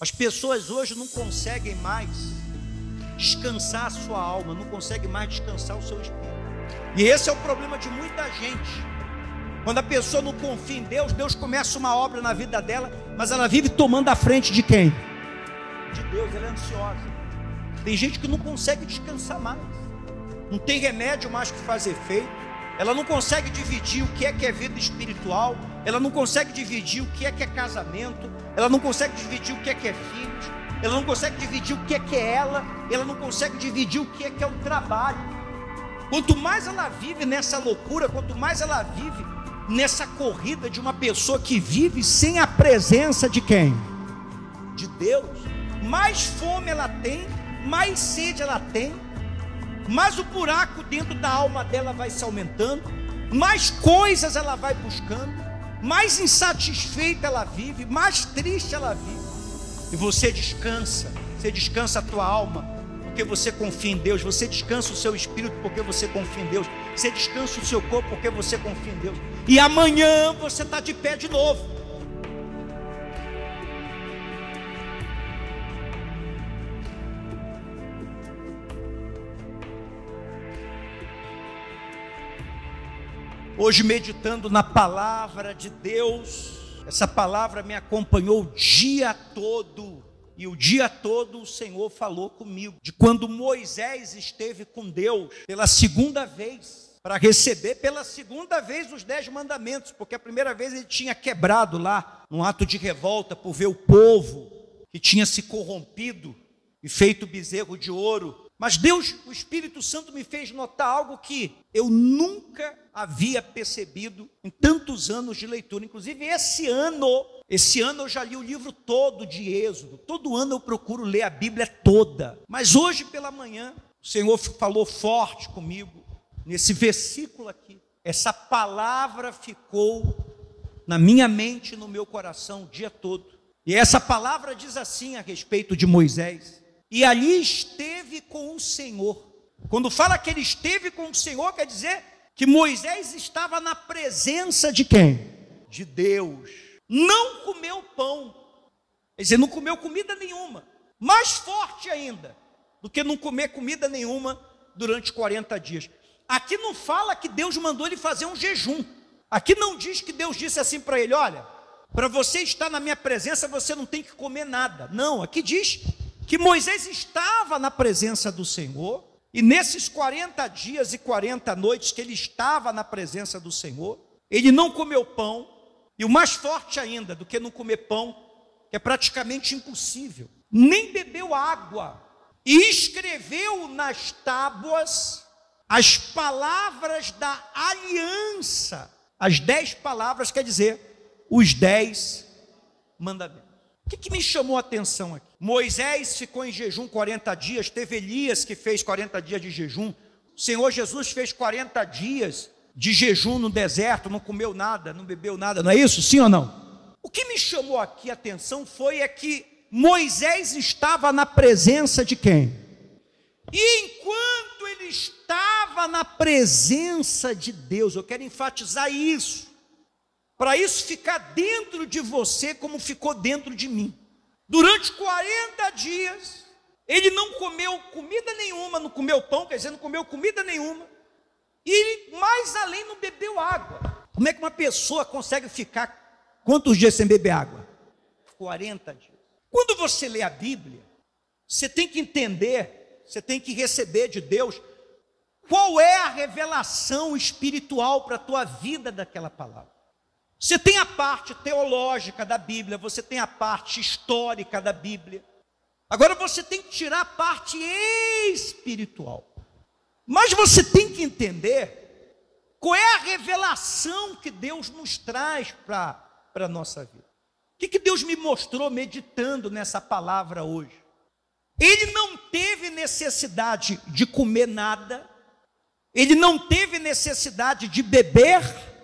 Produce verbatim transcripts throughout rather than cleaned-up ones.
As pessoas hoje não conseguem mais descansar a sua alma, não conseguem mais descansar o seu espírito. E esse é o problema de muita gente. Quando a pessoa não confia em Deus, Deus começa uma obra na vida dela, mas ela vive tomando a frente de quem? De Deus, ela é ansiosa. Tem gente que não consegue descansar mais, não tem remédio mais que faz efeito, ela não consegue dividir o que é que é vida espiritual, ela não consegue dividir o que é que é casamento, ela não consegue dividir o que é que é filhos, ela não consegue dividir o que é que é ela, ela não consegue dividir o que é que é o trabalho. Quanto mais ela vive nessa loucura, quanto mais ela vive nessa corrida de uma pessoa que vive sem a presença de quem? De Deus, mais fome ela tem, mais sede ela tem, mais o buraco dentro da alma dela vai se aumentando, mais coisas ela vai buscando, mais insatisfeita ela vive, mais triste ela vive. E você descansa, você descansa a tua alma, porque você confia em Deus, você descansa o seu espírito porque você confia em Deus, você descansa o seu corpo porque você confia em Deus, e amanhã você está de pé de novo. Hoje, meditando na palavra de Deus, essa palavra me acompanhou o dia todo, e o dia todo o Senhor falou comigo, de quando Moisés esteve com Deus pela segunda vez, para receber pela segunda vez os dez mandamentos, porque a primeira vez ele tinha quebrado lá, num ato de revolta, por ver o povo que tinha se corrompido e feito bezerro de ouro. Mas Deus, o Espírito Santo me fez notar algo que eu nunca havia percebido em tantos anos de leitura. Inclusive esse ano, esse ano eu já li o livro todo de Êxodo. Todo ano eu procuro ler a Bíblia toda. Mas hoje pela manhã, o Senhor falou forte comigo, nesse versículo aqui. Essa palavra ficou na minha mente e no meu coração o dia todo. E essa palavra diz assim a respeito de Moisés: e ali esteve com o Senhor. Quando fala que ele esteve com o Senhor, quer dizer que Moisés estava na presença de quem? De Deus. Não comeu pão, quer dizer, não comeu comida nenhuma. Mais forte ainda do que não comer comida nenhuma durante quarenta dias. Aqui não fala que Deus mandou ele fazer um jejum. Aqui não diz que Deus disse assim para ele: olha, para você estar na minha presença você não tem que comer nada. Não, aqui diz que Moisés estava na presença do Senhor, e nesses quarenta dias e quarenta noites que ele estava na presença do Senhor, ele não comeu pão, e o mais forte ainda do que não comer pão, que é praticamente impossível, nem bebeu água, e escreveu nas tábuas as palavras da aliança, as dez palavras, quer dizer, os dez mandamentos. O que, que me chamou a atenção aqui? Moisés ficou em jejum quarenta dias, teve Elias que fez quarenta dias de jejum, o Senhor Jesus fez quarenta dias de jejum no deserto, não comeu nada, não bebeu nada, não é isso? Sim ou não? O que me chamou aqui a atenção foi é que Moisés estava na presença de quem? E enquanto ele estava na presença de Deus, eu quero enfatizar isso, para isso ficar dentro de você como ficou dentro de mim. Durante quarenta dias, ele não comeu comida nenhuma, não comeu pão, quer dizer, não comeu comida nenhuma, e mais além não bebeu água. Como é que uma pessoa consegue ficar quantos dias sem beber água? quarenta dias. Quando você lê a Bíblia, você tem que entender, você tem que receber de Deus qual é a revelação espiritual para a tua vida daquela palavra. Você tem a parte teológica da Bíblia, você tem a parte histórica da Bíblia. Agora você tem que tirar a parte espiritual. Mas você tem que entender qual é a revelação que Deus nos traz para a nossa vida. O que, que Deus me mostrou meditando nessa palavra hoje? Ele não teve necessidade de comer nada, ele não teve necessidade de beber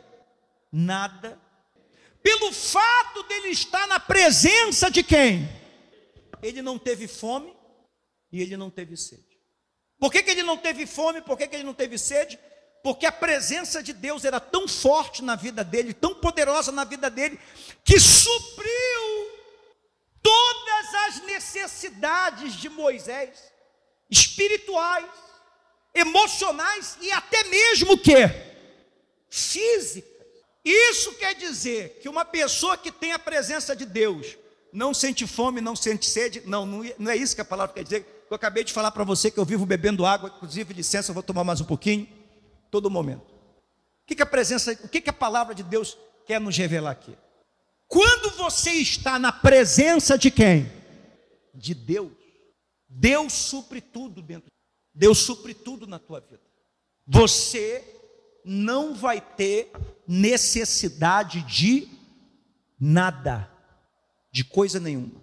nada, pelo fato dele estar na presença de quem? Ele não teve fome e ele não teve sede. Por que, que ele não teve fome? Por que, que ele não teve sede? Porque a presença de Deus era tão forte na vida dele, tão poderosa na vida dele, que supriu todas as necessidades de Moisés, espirituais, emocionais e até mesmo o quê? Físicas. Isso quer dizer que uma pessoa que tem a presença de Deus não sente fome, não sente sede. Não, não é isso que a palavra quer dizer. Eu acabei de falar para você que eu vivo bebendo água, inclusive, licença, eu vou tomar mais um pouquinho, todo momento. O que, que a presença, o que, que a palavra de Deus quer nos revelar aqui? Quando você está na presença de quem? De Deus. Deus supre tudo dentro. Deus supre tudo na tua vida. Você não vai ter necessidade de nada, de coisa nenhuma.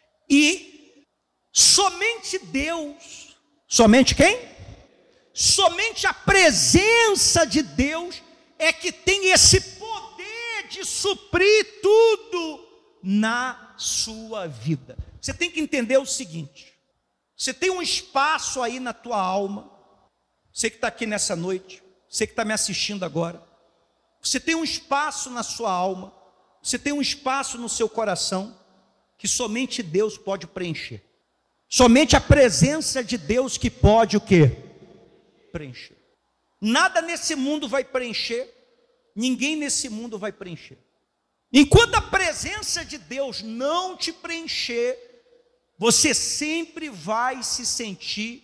E somente Deus, somente quem? Somente a presença de Deus é que tem esse poder de suprir tudo na sua vida. Você tem que entender o seguinte: você tem um espaço aí na tua alma, você que está aqui nessa noite, você que está me assistindo agora, você tem um espaço na sua alma, você tem um espaço no seu coração, que somente Deus pode preencher. Somente a presença de Deus que pode o quê? Preencher. Nada nesse mundo vai preencher, ninguém nesse mundo vai preencher. Enquanto a presença de Deus não te preencher, você sempre vai se sentir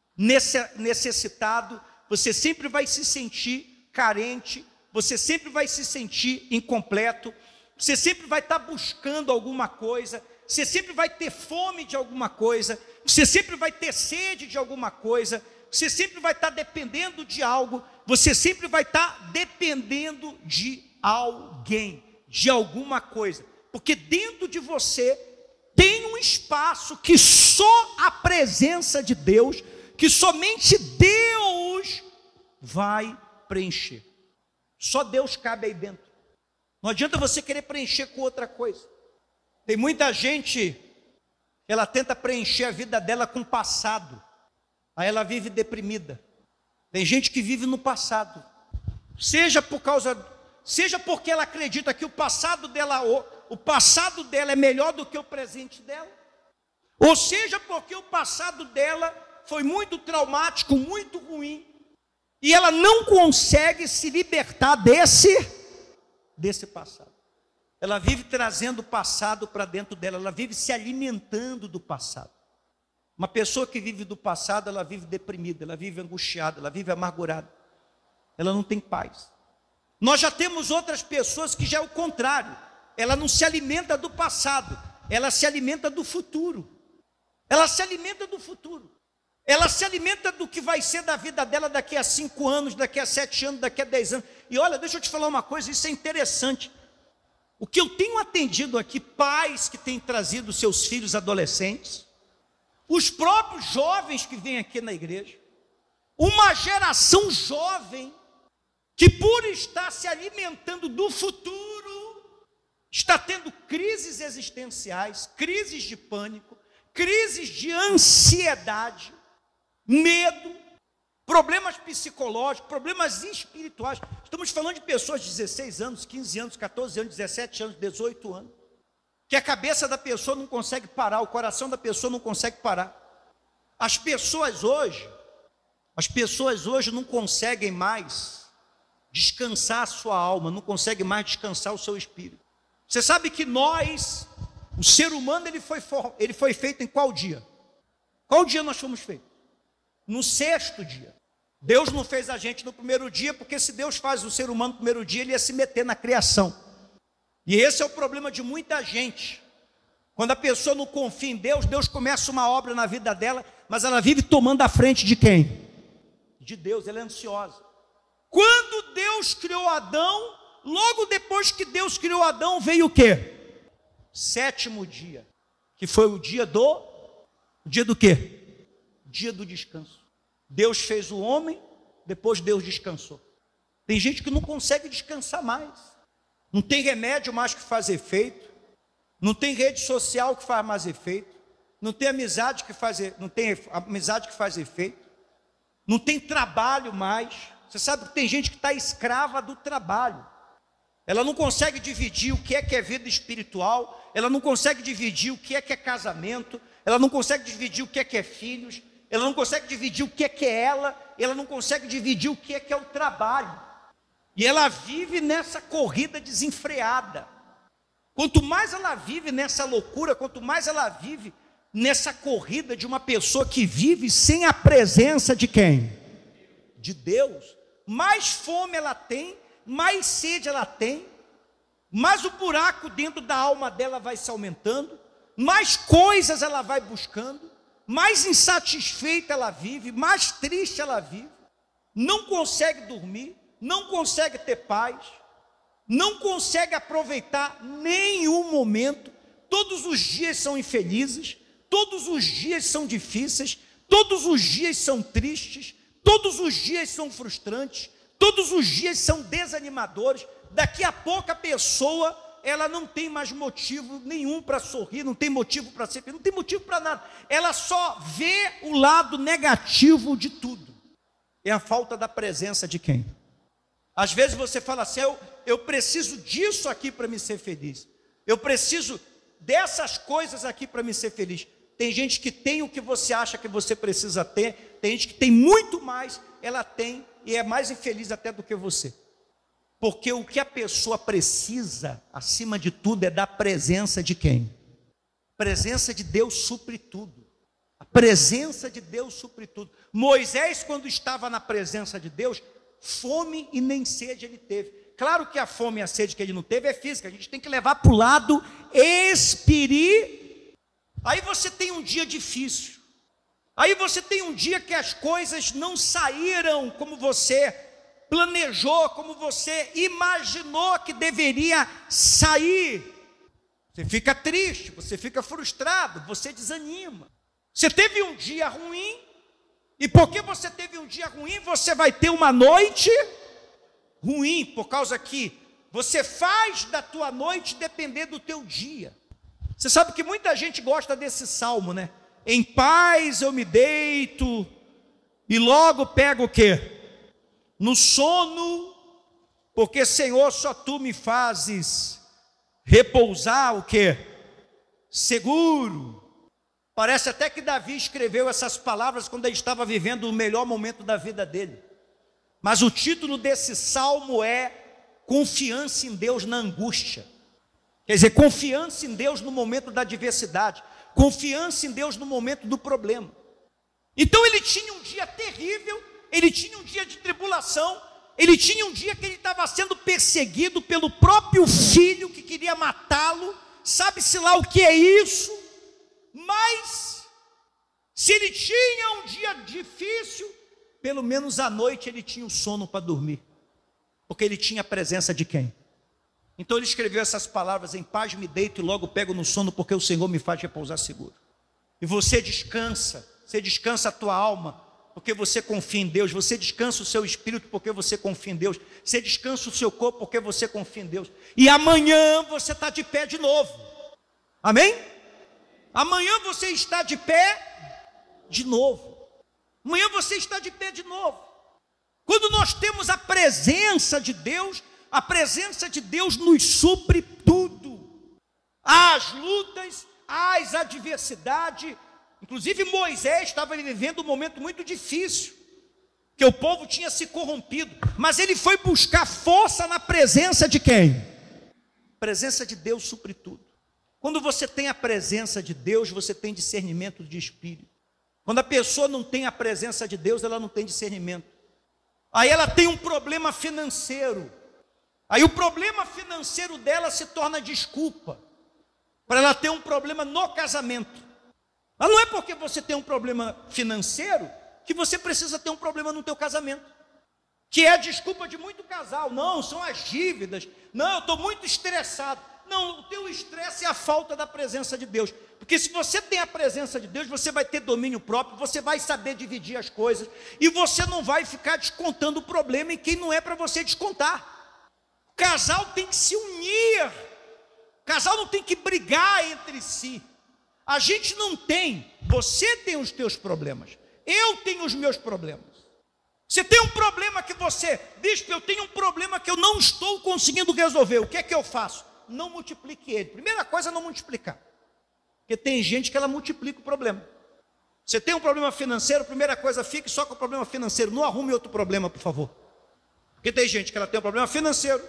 necessitado, você sempre vai se sentir carente, você sempre vai se sentir incompleto, você sempre vai estar buscando alguma coisa, você sempre vai ter fome de alguma coisa, você sempre vai ter sede de alguma coisa, você sempre vai estar dependendo de algo, você sempre vai estar dependendo de alguém, de alguma coisa, porque dentro de você tem um espaço que só a presença de Deus, que somente Deus vai preencher. Só Deus cabe aí dentro. Não adianta você querer preencher com outra coisa. Tem muita gente, ela tenta preencher a vida dela com o passado, aí ela vive deprimida. Tem gente que vive no passado, seja por causa, seja porque ela acredita que o passado dela, o, o passado dela é melhor do que o presente dela, ou seja porque o passado dela foi muito traumático, muito ruim, e ela não consegue se libertar desse, desse passado. Ela vive trazendo o passado para dentro dela, ela vive se alimentando do passado. Uma pessoa que vive do passado, ela vive deprimida, ela vive angustiada, ela vive amargurada, ela não tem paz. Nós já temos outras pessoas que já é o contrário, ela não se alimenta do passado, ela se alimenta do futuro, ela se alimenta do futuro, ela se alimenta do que vai ser da vida dela daqui a cinco anos, daqui a sete anos, daqui a dez anos. E olha, deixa eu te falar uma coisa, isso é interessante. O que eu tenho atendido aqui, pais que têm trazido seus filhos adolescentes, os próprios jovens que vêm aqui na igreja, uma geração jovem, que por estar se alimentando do futuro, está tendo crises existenciais, crises de pânico, crises de ansiedade, medo, problemas psicológicos, problemas espirituais. Estamos falando de pessoas de dezesseis anos, quinze anos, catorze anos, dezessete anos, dezoito anos, que a cabeça da pessoa não consegue parar, o coração da pessoa não consegue parar. As pessoas hoje, as pessoas hoje não conseguem mais descansar a sua alma, não conseguem mais descansar o seu espírito. Você sabe que nós, o ser humano, ele foi, ele foi feito em qual dia? Qual dia nós fomos feitos? No sexto dia. Deus não fez a gente no primeiro dia, porque se Deus faz o ser humano no primeiro dia, ele ia se meter na criação. E esse é o problema de muita gente. Quando a pessoa não confia em Deus, Deus começa uma obra na vida dela, mas ela vive tomando a frente de quem? De Deus, ela é ansiosa. Quando Deus criou Adão, logo depois que Deus criou Adão, veio o quê? Sétimo dia, que foi o dia do, o dia do quê? Dia do descanso. Deus fez o homem, depois Deus descansou. Tem gente que não consegue descansar mais, não tem remédio mais que faz efeito, não tem rede social que faz mais efeito, não tem amizade que faz, não tem amizade que faz efeito, não tem trabalho mais. Você sabe que tem gente que está escrava do trabalho. ela não consegue dividir o que é que é vida espiritual, ela não consegue dividir o que é que é casamento, ela não consegue dividir o que é que é filhos, ela não consegue dividir o que é que é ela, ela não consegue dividir o que é que é o trabalho. E ela vive nessa corrida desenfreada. Quanto mais ela vive nessa loucura, quanto mais ela vive nessa corrida de uma pessoa que vive sem a presença de quem? De Deus. Mais fome ela tem, mais sede ela tem, mais o buraco dentro da alma dela vai se aumentando, mais coisas ela vai buscando, mais insatisfeita ela vive, mais triste ela vive, não consegue dormir, não consegue ter paz, não consegue aproveitar nenhum momento, todos os dias são infelizes, todos os dias são difíceis, todos os dias são tristes, todos os dias são frustrantes, todos os dias são desanimadores. Daqui a pouco a pessoa, ela não tem mais motivo nenhum para sorrir, não tem motivo para ser feliz, não tem motivo para nada, ela só vê o lado negativo de tudo. É a falta da presença de quem? Às vezes você fala assim, eu, eu preciso disso aqui para me ser feliz, eu preciso dessas coisas aqui para me ser feliz. Tem gente que tem o que você acha que você precisa ter, tem gente que tem muito mais, ela tem e é mais infeliz até do que você. Porque o que a pessoa precisa, acima de tudo, é da presença de quem? A presença de Deus supre tudo. A presença de Deus supre tudo. Moisés, quando estava na presença de Deus, fome e nem sede ele teve. Claro que a fome e a sede que ele não teve é física, a gente tem que levar para o lado espiritual. Aí você tem um dia difícil, aí você tem um dia que as coisas não saíram como você planejou, como você imaginou que deveria sair. Você fica triste, você fica frustrado, você desanima. Você teve um dia ruim, e porque você teve um dia ruim, você vai ter uma noite ruim, por causa que você faz da tua noite depender do teu dia. Você sabe que muita gente gosta desse salmo, né? Em paz eu me deito, e logo pego o quê? No sono, porque Senhor, só Tu me fazes repousar o quê? Seguro. Parece até que Davi escreveu essas palavras quando ele estava vivendo o melhor momento da vida dele. Mas o título desse salmo é Confiança em Deus na angústia. Quer dizer, confiança em Deus no momento da adversidade, confiança em Deus no momento do problema. Então ele tinha um dia terrível, ele tinha um dia de tribulação, ele tinha um dia que ele estava sendo perseguido pelo próprio filho que queria matá-lo, sabe-se lá o que é isso, mas se ele tinha um dia difícil, pelo menos à noite ele tinha o sono para dormir, porque ele tinha a presença de quem? Então ele escreveu essas palavras, em paz me deito e logo pego no sono, porque o Senhor me faz repousar seguro. E você descansa, você descansa a tua alma, porque você confia em Deus, você descansa o seu espírito, porque você confia em Deus, você descansa o seu corpo, porque você confia em Deus, e amanhã você está de pé de novo, amém? Amanhã você está de pé de novo, amanhã você está de pé de novo. Quando nós temos a presença de Deus, a presença de Deus nos supre tudo, as lutas, as adversidades. Inclusive Moisés estava vivendo um momento muito difícil, que o povo tinha se corrompido, mas ele foi buscar força na presença de quem? A presença de Deus supre tudo. Quando você tem a presença de Deus, você tem discernimento de espírito. Quando a pessoa não tem a presença de Deus, ela não tem discernimento. Aí ela tem um problema financeiro, aí o problema financeiro dela se torna desculpa para ela ter um problema no casamento. Mas não é porque você tem um problema financeiro que você precisa ter um problema no teu casamento, que é a desculpa de muito casal. Não, são as dívidas, não, eu estou muito estressado. Não, o teu estresse é a falta da presença de Deus, porque se você tem a presença de Deus, você vai ter domínio próprio, você vai saber dividir as coisas, e você não vai ficar descontando o problema em quem não é para você descontar. O casal tem que se unir, o casal não tem que brigar entre si. A gente não tem, você tem os teus problemas, eu tenho os meus problemas, Você tem um problema que você, bispo, eu tenho um problema que eu não estou conseguindo resolver. O que é que eu faço? Não multiplique ele. Primeira coisa, não multiplicar. Porque tem gente que ela multiplica o problema. Você tem um problema financeiro, primeira coisa, fique só com o problema financeiro. Não arrume outro problema, por favor. Porque tem gente que ela tem um problema financeiro,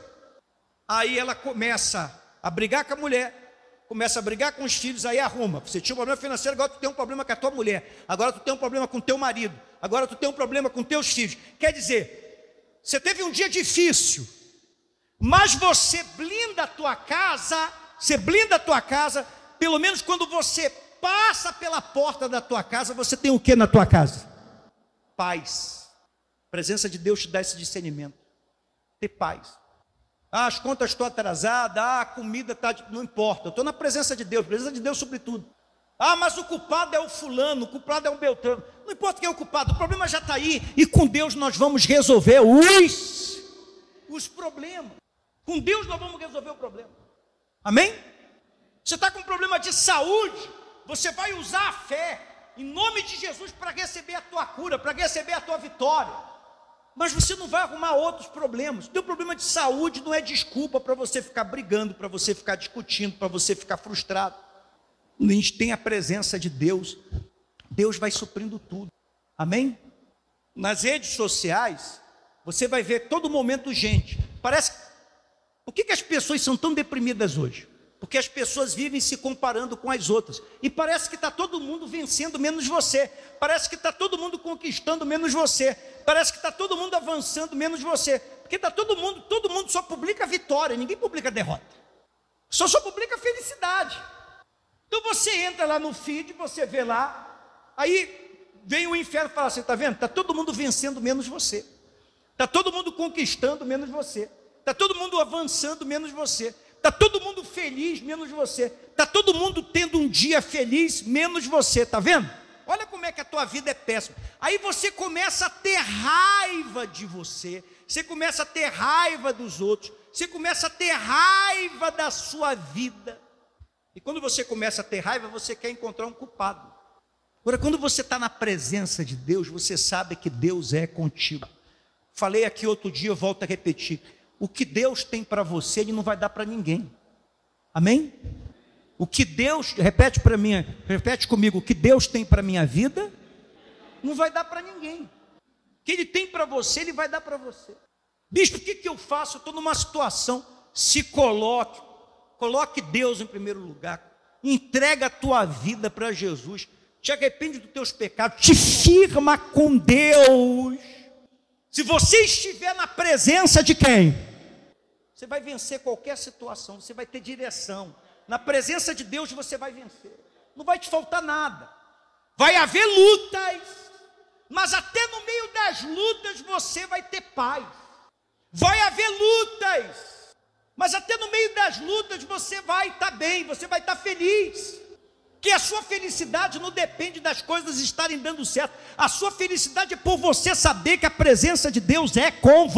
aí ela começa a brigar com a mulher, começa a brigar com os filhos, aí arruma. Você tinha um problema financeiro, agora tu tem um problema com a tua mulher, agora tu tem um problema com o teu marido, agora tu tem um problema com teus filhos. Quer dizer, você teve um dia difícil, mas você blinda a tua casa, você blinda a tua casa, pelo menos quando você passa pela porta da tua casa, você tem o que na tua casa? Paz. A presença de Deus te dá esse discernimento. Ter paz. Ah, as contas estão atrasadas, ah, a comida está... Não importa, eu estou na presença de Deus, presença de Deus sobre tudo. Ah, mas o culpado é o fulano, o culpado é o Beltrano. Não importa quem é o culpado, o problema já está aí. E com Deus nós vamos resolver os, os problemas. Com Deus nós vamos resolver o problema. Amém? Você está com um problema de saúde, você vai usar a fé, em nome de Jesus, para receber a tua cura, para receber a tua vitória. Mas você não vai arrumar outros problemas. O teu problema de saúde não é desculpa para você ficar brigando, para você ficar discutindo, para você ficar frustrado. A gente tem a presença de Deus, Deus vai suprindo tudo. Amém? Nas redes sociais, você vai ver todo momento gente. Parece... Por que que as pessoas são tão deprimidas hoje? Porque as pessoas vivem se comparando com as outras. E parece que está todo mundo vencendo menos você. Parece que está todo mundo conquistando menos você. Parece que está todo mundo avançando menos você. Porque está todo mundo, todo mundo só publica vitória, ninguém publica derrota. Só só publica felicidade. Então você entra lá no feed, você vê lá, aí vem o inferno e fala assim, está vendo? Está todo mundo vencendo menos você. Está todo mundo conquistando menos você. Está todo mundo avançando menos você. Está todo mundo feliz, menos você. Está todo mundo tendo um dia feliz, menos você. Está vendo? Olha como é que a tua vida é péssima. Aí você começa a ter raiva de você. Você começa a ter raiva dos outros. Você começa a ter raiva da sua vida. E quando você começa a ter raiva, você quer encontrar um culpado. Agora, quando você está na presença de Deus, você sabe que Deus é contigo. Falei aqui outro dia, eu volto a repetir. O que Deus tem para você, Ele não vai dar para ninguém. Amém? O que Deus, repete para mim, repete comigo, o que Deus tem para a minha vida, não vai dar para ninguém. O que Ele tem para você, Ele vai dar para você. Bispo, o que, que eu faço? Eu estou numa situação, se coloque, coloque Deus em primeiro lugar, entrega a tua vida para Jesus, te arrepende dos teus pecados, te firma com Deus. Se você estiver na presença de quem? Você vai vencer qualquer situação, você vai ter direção. Na presença de Deus você vai vencer. Não vai te faltar nada. Vai haver lutas, mas até no meio das lutas você vai ter paz. Vai haver lutas, mas até no meio das lutas você vai estar bem, você vai estar feliz. Que a sua felicidade não depende das coisas estarem dando certo. A sua felicidade é por você saber que a presença de Deus é com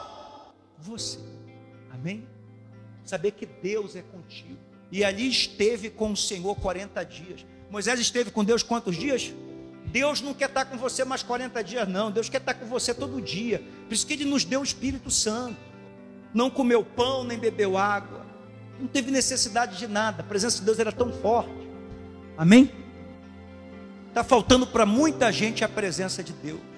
você. Amém? Saber que Deus é contigo. E ali esteve com o Senhor quarenta dias. Moisés esteve com Deus quantos dias? Deus não quer estar com você mais quarenta dias não. Deus quer estar com você todo dia. Por isso que Ele nos deu o Espírito Santo. Não comeu pão, nem bebeu água. Não teve necessidade de nada. A presença de Deus era tão forte. Amém? Está faltando para muita gente a presença de Deus.